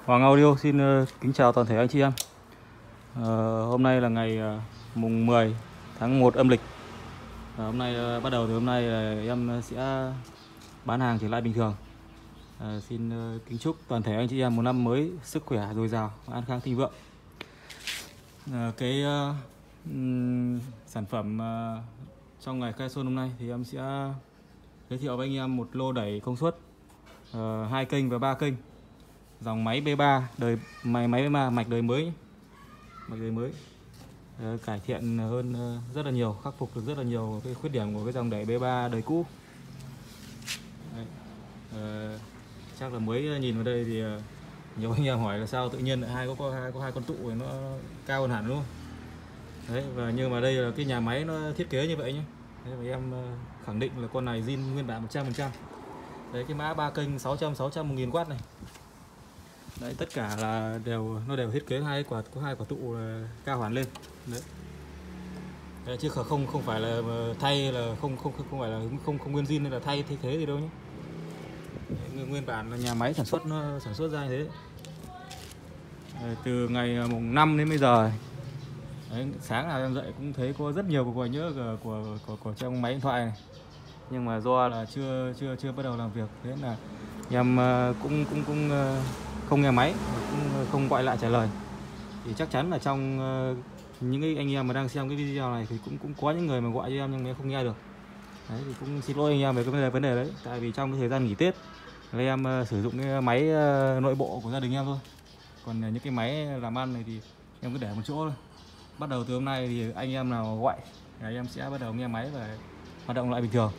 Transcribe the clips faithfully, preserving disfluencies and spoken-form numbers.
Hoàng Audio xin uh, kính chào toàn thể anh chị em. Uh, hôm nay là ngày uh, mùng mười tháng một âm lịch. Uh, hôm nay uh, bắt đầu từ hôm nay uh, em sẽ bán hàng trở lại bình thường. Uh, xin uh, kính chúc toàn thể anh chị em một năm mới sức khỏe dồi dào, an khang thịnh vượng. Uh, cái uh, um, sản phẩm uh, trong ngày khai xuân hôm nay thì em sẽ giới thiệu với anh em một lô đẩy công suất uh, hai kênh và ba kênh. Dòng máy B ba đời máy máy B ba mạch đời mới, mạch đời mới ờ, cải thiện hơn uh, rất là nhiều, khắc phục được rất là nhiều cái khuyết điểm của cái dòng đẩy B ba đời cũ. Đấy. Ờ, chắc là mới nhìn vào đây thì uh, nhiều anh em hỏi là sao tự nhiên lại hai có, có hai có hai con tụ nó cao hơn hẳn luôn. Đấy, và nhưng mà đây là cái nhà máy nó thiết kế như vậy nhé. Đấy, và em uh, khẳng định là con này zin nguyên bản một trăm phần trăm. Đấy, cái mã ba kênh sáu trăm, sáu trăm, một nghìn W này. Đấy, tất cả là đều nó đều thiết kế hai quả, có hai quả tụ là cao hẳn lên. Đấy. Đấy, chứ không không phải là thay là không không không phải là không không nguyên zin nên là thay thay thế gì đâu nhé. Đấy, nguyên bản là nhà máy sản xuất nó sản xuất ra như thế. Đấy, từ ngày mùng năm đến bây giờ. Đấy, sáng nào em dậy cũng thấy có rất nhiều cuộc gọi nhớ của của, của của trong máy điện thoại này. Nhưng mà do là chưa chưa chưa bắt đầu làm việc, thế là em cũng cũng cũng không nghe máy, cũng không gọi lại trả lời. Thì chắc chắn là trong những cái anh em mà đang xem cái video này thì cũng cũng có những người mà gọi cho em nhưng mà em không nghe được. Đấy, thì cũng xin lỗi anh em về cái vấn đề vấn đề đấy. Tại vì trong cái thời gian nghỉ Tết là em sử dụng cái máy nội bộ của gia đình em thôi. Còn những cái máy làm ăn này thì em cứ để một chỗ thôi. Bắt đầu từ hôm nay thì anh em nào gọi thì em sẽ bắt đầu nghe máy và hoạt động lại bình thường.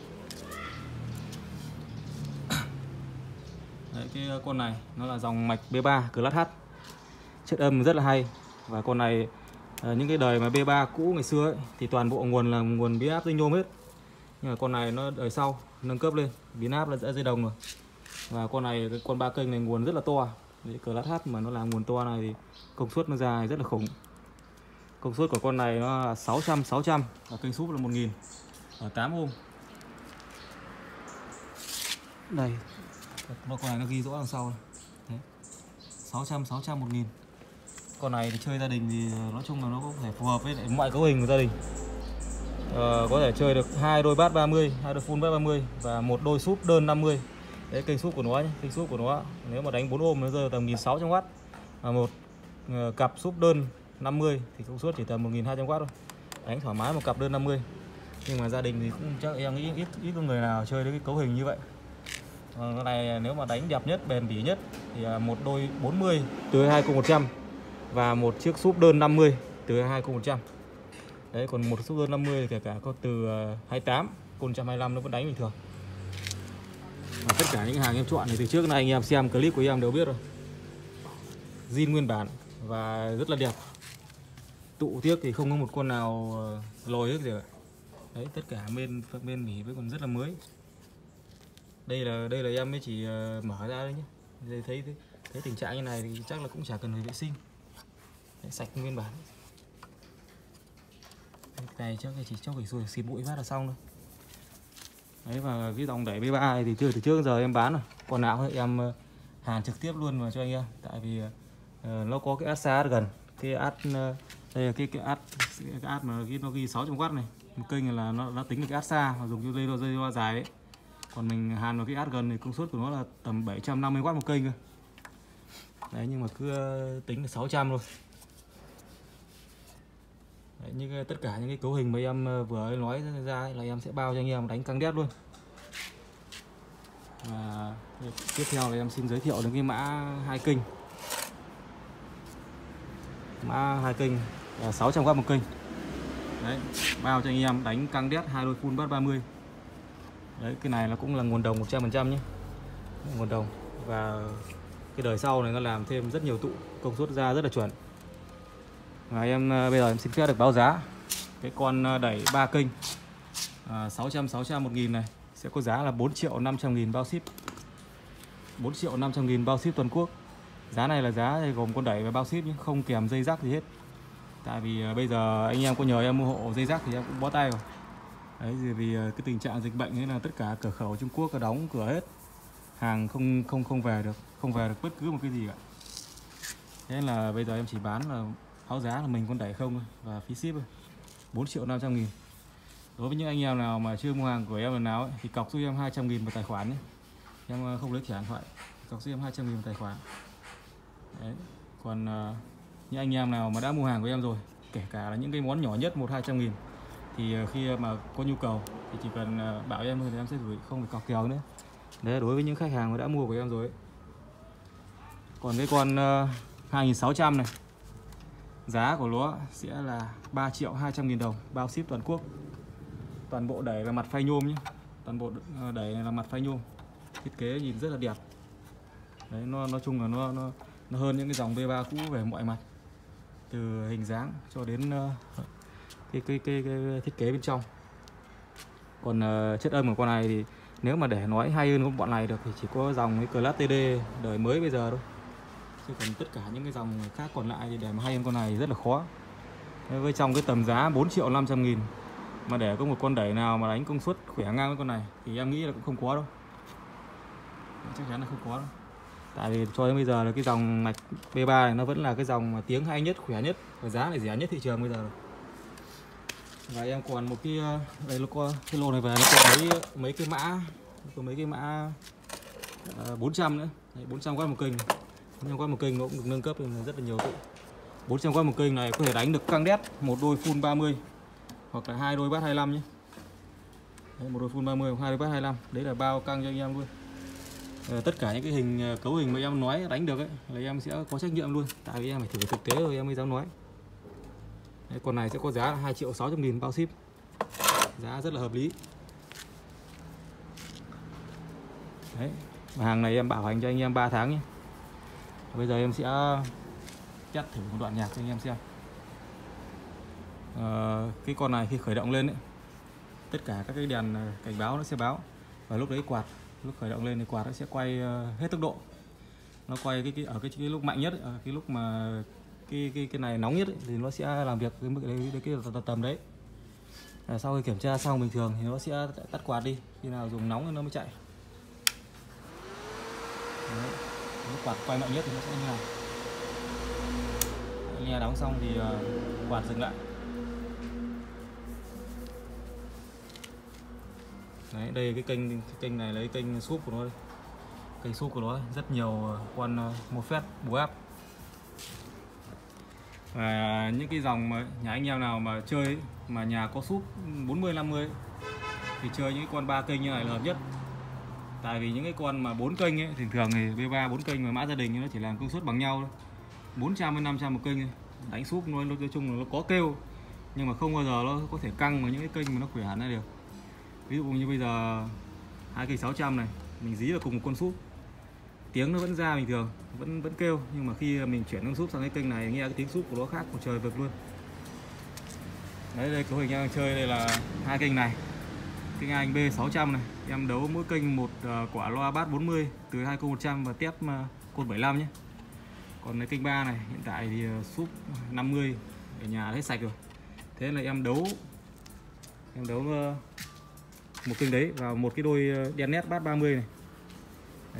Đấy, cái con này nó là dòng mạch B ba Class H, chất âm rất là hay. Và con này những cái đời mà B ba cũ ngày xưa ấy, thì toàn bộ nguồn là nguồn biến áp dây nhôm hết. Nhưng mà con này nó đời sau nâng cấp lên, biến áp là đã dây đồng rồi. Và con này cái con ba kênh này nguồn rất là to. Đấy, Class H mà nó làm nguồn to này thì công suất nó dài rất là khủng. Công suất của con này nó là sáu trăm, sáu trăm và kênh súp là một nghìn ở tám ohm. Đây, nó con này nó ghi rõ đằng sau này. Đấy. sáu trăm, sáu trăm, một nghìn. Con này thì chơi gia đình thì nói chung là nó có thể phù hợp với lại mọi cấu hình của gia đình. Ờ, có thể chơi được hai đôi bass ba mươi, hai đôi full bass ba mươi và một đôi súp đơn năm mươi. Đấy, kênh súp của nó nhé, kênh súp của nó nếu mà đánh bốn ohm nó rơi tầm một nghìn sáu trăm W. Và một uh, cặp súp đơn năm mươi thì công suất chỉ tầm một nghìn hai trăm W thôi. Đánh thoải mái một cặp đơn năm mươi. Nhưng mà gia đình thì cũng chắc em nghĩ ít ít có người nào chơi đến cái cấu hình như vậy. Con này nếu mà đánh đẹp nhất, bền bỉ nhất thì một đôi bốn mươi từ hai cùng một trăm và một chiếc súp đơn năm mươi từ hai cùng một trăm. Đấy, còn một súp đơn năm mươi thì kể cả có từ hai mươi tám, cùng một trăm hai mươi lăm nó vẫn đánh bình thường. Và tất cả những hàng em chọn thì từ trước nay anh em xem clip của em đều biết rồi. Zin nguyên bản và rất là đẹp. Tụ tiếc thì không có một con nào lồi hết gì cả. Đấy, tất cả bên bên bỉ với còn rất là mới. Đây là đây là em mới chỉ uh, mở ra đấy nhé. Đây, thấy, thấy thấy tình trạng như này thì chắc là cũng chả cần phải vệ sinh. Đấy, sạch nguyên bản. Cái này chắc chỉ cho phải rồi xịt bụi phát là xong thôi. Đấy, và cái dòng đẩy B ba này thì từ từ trước giờ em bán rồi. Còn nào em uh, hàn trực tiếp luôn vào cho anh em. Tại vì uh, nó có cái át xa gần. Cái át uh, đây là cái cái át cái át mà cái nó ghi sáu trăm W này. Một kênh là nó nó tính được cái át xa và dùng cho dây dây loa dài ấy. Còn mình hàn vào cái át gần thì công suất của nó là tầm bảy trăm năm mươi W một kênh cơ. Đấy, nhưng mà cứ tính là sáu trăm thôi. Đấy, như tất cả những cái cấu hình mà em vừa nói ra là em sẽ bao cho anh em đánh căng đét luôn. Và tiếp theo là em xin giới thiệu đến cái mã hai kênh. Mã hai kênh là sáu trăm W một kênh. Đấy, bao cho anh em đánh căng đét hai đôi full bass ba mươi. Đấy, cái này là cũng là nguồn đồng một trăm phần trăm nhé. Nguồn đồng. Và cái đời sau này nó làm thêm rất nhiều tụ, công suất ra rất là chuẩn. Và em bây giờ em xin phép được báo giá. Cái con đẩy ba kênh à, sáu trăm, sáu trăm, một nghìn này sẽ có giá là bốn triệu năm trăm nghìn bao ship. bốn triệu năm trăm nghìn bao ship toàn quốc. Giá này là giá gồm con đẩy và bao ship nhé, không kèm dây rắc gì hết. Tại vì bây giờ anh em có nhờ em mua hộ dây rắc thì em cũng bó tay rồi. Đấy, vì cái tình trạng dịch bệnh ấy là tất cả cửa khẩu Trung Quốc đóng cửa hết, hàng không không không về được, không về được bất cứ một cái gì cả. Thế nên là bây giờ em chỉ bán là áo giá là mình con đẩy không thôi và phí ship thôi, bốn triệu năm trăm nghìn. Đối với những anh em nào mà chưa mua hàng của em lần nào ấy, thì cọc giúp em hai trăm nghìn một tài khoản nhé. Em không lấy thẻ điện thoại, cọc giúp em hai trăm nghìn một tài khoản. Đấy. Còn uh, những anh em nào mà đã mua hàng của em rồi, kể cả là những cái món nhỏ nhất một hai trăm nghìn, thì uh, khi mà có nhu cầu thì chỉ cần uh, bảo em thôi thì em sẽ gửi, không phải cọc kèo nữa. Đấy là đối với những khách hàng mà đã mua của em rồi ấy. Còn cái con uh, hai nghìn sáu trăm này, giá của nó sẽ là ba triệu hai trăm nghìn đồng, bao ship toàn quốc. Toàn bộ đẩy là mặt phay nhôm nhé. Toàn bộ đẩy này là mặt phay nhôm. Thiết kế nhìn rất là đẹp. Đấy, nó nói chung là nó nó nó hơn những cái dòng B ba cũ về mọi mặt. Từ hình dáng cho đến uh, cái, cái, cái cái thiết kế bên trong. Còn uh, chất âm của con này thì nếu mà để nói hay hơn của bọn này được thì chỉ có dòng cái Class tê đê đời mới bây giờ thôi. Chứ còn tất cả những cái dòng khác còn lại thì để mà hay hơn con này thì rất là khó. Với trong cái tầm giá bốn triệu năm trăm nghìn mà để có một con đẩy nào mà đánh công suất khỏe ngang với con này thì em nghĩ là cũng không có đâu. Chắc chắn là không có đâu. Tại vì cho đến bây giờ là cái dòng mạch B ba này nó vẫn là cái dòng mà tiếng hay nhất, khỏe nhất và giá lại rẻ nhất thị trường bây giờ rồi. Và em còn một cái đây nó có cái lô này về nó có mấy mấy cái mã, có mấy cái mã uh, bốn trăm nữa. Đấy, bốn trăm W một kênh. bốn trăm W một kênh nó cũng được nâng cấp nên rất là nhiều tự. bốn trăm W một kênh này có thể đánh được căng đét một đôi full ba mươi hoặc là hai đôi bass hai mươi lăm nhé. Đấy, một đôi full ba mươi hoặc hai đôi bass hai mươi lăm. Đấy là bao căng cho anh em luôn. À, tất cả những cái hình cấu hình mà em nói đánh được ấy là em sẽ có trách nhiệm luôn. Tại vì em phải thử thực tế rồi em mới dám nói. Đấy, con này sẽ có giá là hai triệu sáu trăm nghìn bao ship. Giá rất là hợp lý. Đấy, hàng này em bảo hành cho anh em ba tháng nhé. Bây giờ em sẽ test thử một đoạn nhạc cho anh em xem. À, cái con này khi khởi động lên ấy, tất cả các cái đèn cảnh báo nó sẽ báo. Và lúc đấy quạt, lúc khởi động lên thì quạt nó sẽ quay hết tốc độ. Nó quay cái, cái ở cái, cái lúc mạnh nhất ấy, ở cái lúc mà cái cái cái này nóng nhất ấy, thì nó sẽ làm việc cái mức đấy, cái, cái, cái tầm đấy. À, sau khi kiểm tra xong bình thường thì nó sẽ tắt quạt đi, khi nào dùng nóng thì nó mới chạy. Đấy. Lúc quạt quay mạnh nhất thì nó sẽ như này. Nghe đóng xong thì uh, quạt dừng lại. Đấy, đây cái kênh cái kênh này lấy kênh súp của nó đây. Kênh súp của nó rất nhiều con uh, một phép bù áp. Và những cái dòng mà nhà anh em nào mà chơi mà nhà có súp bốn mươi năm mươi thì chơi những con ba kênh như này là hợp nhất. Tại vì những cái con mà bốn kênh ấy, thường thường thì B ba bốn kênh mà mã gia đình nó chỉ làm công suất bằng nhau thôi. bốn trăm đến năm trăm một kênh thôi. Đánh súp nó nói chung là nó có kêu nhưng mà không bao giờ nó có thể căng vào những cái kênh mà nó khỏe hẳn ra được. Ví dụ như bây giờ hai cây sáu trăm này mình dí vào cùng một con súp, tiếng nó vẫn ra bình thường, vẫn vẫn kêu, nhưng mà khi mình chuyển con súp sang cái kênh này nghe cái tiếng súp của nó khác một trời vực luôn. Đấy, đây cấu hình em đang chơi đây là hai kênh này. Kênh A B sáu trăm này, em đấu mỗi kênh một uh, quả loa bass bốn mươi từ hai cô một trăm và tép uh, côn bảy mươi lăm nhé. Còn cái kênh ba này hiện tại thì uh, súp năm mươi ở nhà hết sạch rồi. Thế là em đấu em đấu uh, một kênh đấy vào một cái đôi uh, đen nét bass ba mươi này. Đấy.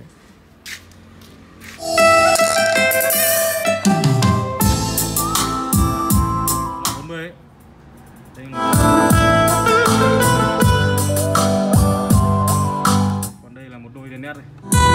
bốn mươi ấy. Đây là... Còn đây là một đôi đen nét này.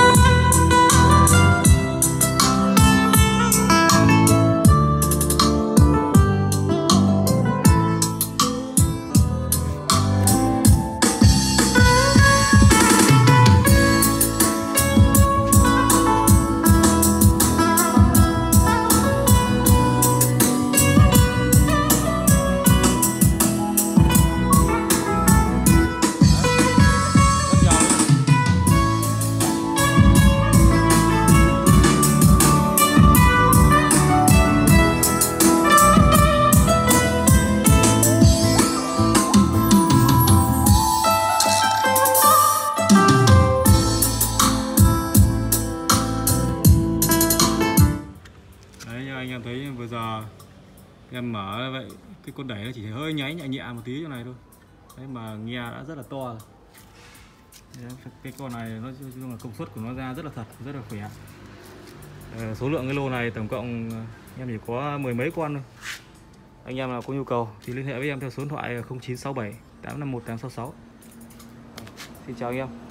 Anh em thấy vừa giờ em mở vậy cái con đẩy nó chỉ hơi nháy nhẹ nhẹ một tí chỗ này thôi. Đấy mà nghe đã rất là to rồi. Đấy, cái con này nó chung là công suất của nó ra rất là thật, rất là khỏe. Ờ, số lượng cái lô này tổng cộng em chỉ có mười mấy con thôi. Anh em nào có nhu cầu thì liên hệ với em theo số điện thoại không chín sáu bảy tám năm một tám sáu sáu. Xin chào anh em.